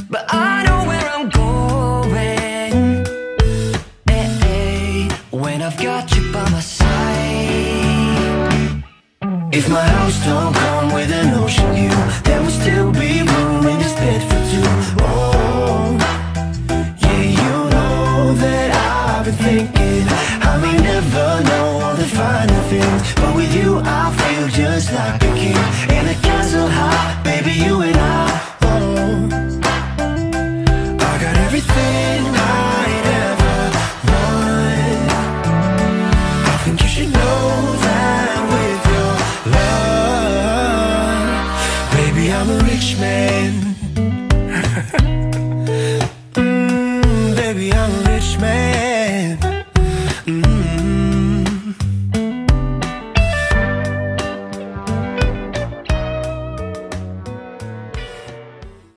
but I know where I'm going. When I've got you by my side. If my house don't come with an ocean view, there will still be room